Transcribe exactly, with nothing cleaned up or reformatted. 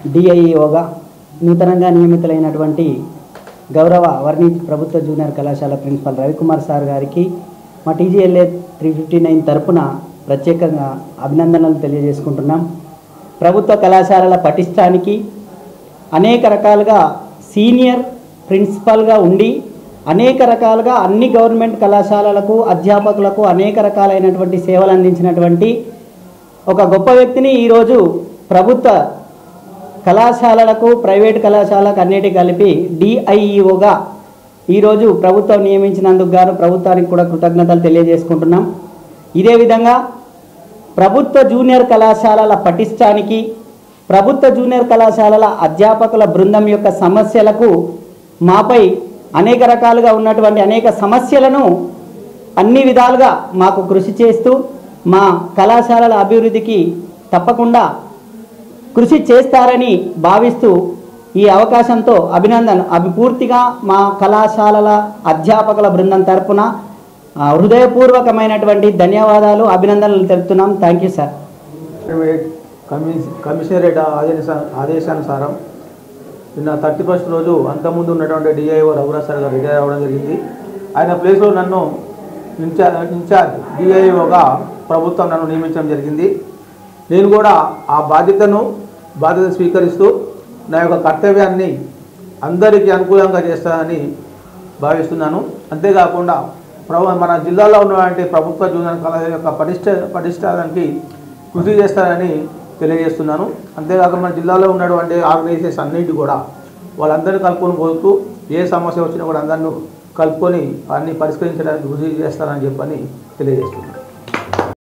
డిఐఈఓగా నూతనంగా నియమితులైనటువంటి గౌరవ వర్ణి ప్రభుత్వ జూనియర్ కళాశాల ప్రిన్సిపల్ రవికుమార్ సార్ గారికి మా టీజీఎల్ఏ త్రీ ఫిఫ్టీ నైన్ తరపున ప్రత్యేకంగా అభినందనలు తెలియజేసుకుంటున్నాం. ప్రభుత్వ కళాశాలల పటిష్టానికి అనేక రకాలుగా సీనియర్ ప్రిన్సిపల్గా ఉండి అనేక రకాలుగా అన్ని గవర్నమెంట్ కళాశాలలకు అధ్యాపకులకు అనేక రకాలైనటువంటి సేవలు అందించినటువంటి ఒక గొప్ప వ్యక్తిని ఈరోజు ప్రభుత్వ కళాశాలలకు ప్రైవేట్ కళాశాలకు అన్నిటి కలిపి డిఐఈఓగా ఈరోజు ప్రభుత్వం నియమించినందుకు గాను ప్రభుత్వానికి కూడా కృతజ్ఞతలు తెలియజేసుకుంటున్నాం. ఇదే విధంగా ప్రభుత్వ జూనియర్ కళాశాలల పటిష్టానికి ప్రభుత్వ జూనియర్ కళాశాలల అధ్యాపకుల బృందం యొక్క సమస్యలకు మాపై అనేక రకాలుగా ఉన్నటువంటి అనేక సమస్యలను అన్ని విధాలుగా మాకు కృషి చేస్తూ మా కళాశాలల అభివృద్ధికి తప్పకుండా కృషి చేస్తారని భావిస్తూ ఈ అవకాశంతో అభినందన అభి పూర్తిగా మా కళాశాలల అధ్యాపకుల బృందం తరపున హృదయపూర్వకమైనటువంటి ధన్యవాదాలు అభినందనలు తెలుపుతున్నాం. Thank you sir. కమిషనరేట్ ఆదేశ ఆదేశానుసారం నిన్న థర్టీ ఫస్ట్ రోజు అంతకుముందు ఉన్నటువంటి డిఐఓ రఘురాజ్ సార్ గారు రిటైర్ అవ్వడం జరిగింది. ఆయన ప్లేస్లో నన్ను ఇన్ఛార్జ్ ఇన్ఛార్జ్ డిఐఓగా ప్రభుత్వం నన్ను నియమించడం జరిగింది. నేను కూడా ఆ బాధ్యతను బాధ్యత స్వీకరిస్తూ నా యొక్క కర్తవ్యాన్ని అందరికీ అనుకూలంగా చేస్తానని భావిస్తున్నాను. అంతేకాకుండా ప్రభు మన జిల్లాలో ఉన్నటువంటి ప్రభుత్వ జూనియర్ కళాశాల యొక్క పటిష్ట పటిష్టానికి కృషి చేస్తానని తెలియజేస్తున్నాను. అంతేకాక మన జిల్లాలో ఉన్నటువంటి ఆర్గనైజేషన్స్ అన్నింటి కూడా వాళ్ళందరినీ కలుపుకొని పోతూ ఏ సమస్య వచ్చినా కూడా అందరినీ కలుపుకొని అన్నీ పరిష్కరించడానికి కృషి చేస్తానని చెప్పని తెలియజేస్తున్నాను.